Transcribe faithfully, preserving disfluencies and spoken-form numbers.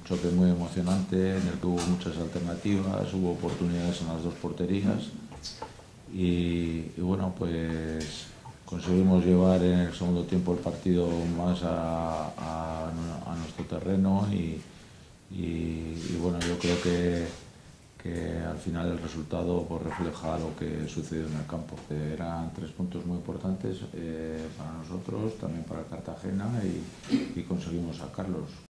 choque muy emocionante en el que hubo muchas alternativas, hubo oportunidades en las dos porterías y, y bueno, pues conseguimos llevar en el segundo tiempo el partido más a, a, a nuestro terreno y, y, y bueno, yo creo que, que al final el resultado pues, refleja lo que sucedió en el campo, que eran tres puntos muy importantes eh, para nosotros, también para Cartagena y, y conseguimos sacarlos.